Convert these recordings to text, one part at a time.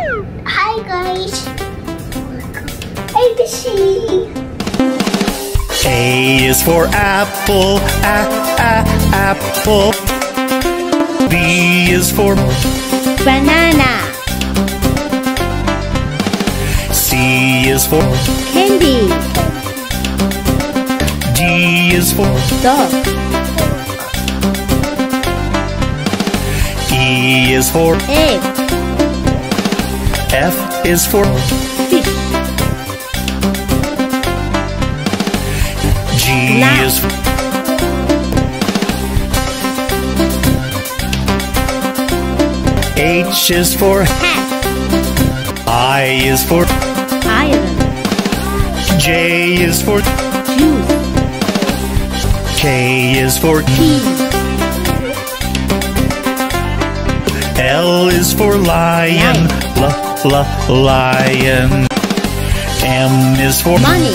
Hi guys. ABC. A is for apple, apple. B is for banana. C is for Candy. D is for Dog. E is for Egg. F is for Fish. G Lamb. is for H is for Hat. I is for Iron. J is for Juice. K is for Key. L is for lion, lion. M is for Money.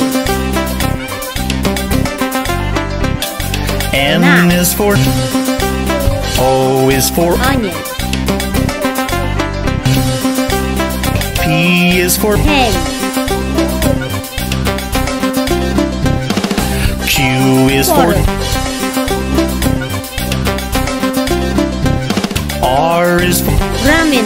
N Nut. is for O is for Onion. P is for Pen. Q is for Water. R is for Ramen.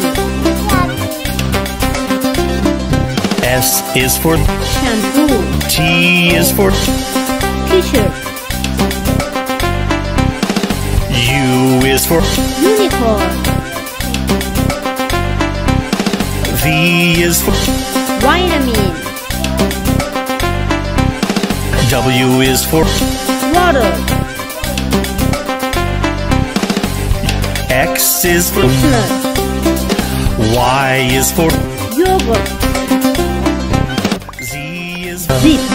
S is for Shampoo. T is for T-shirt. U is for Unicorn. V is for Vitamin. W is for Water. X is for Nut. Y is for Yogurt. Z is Zip.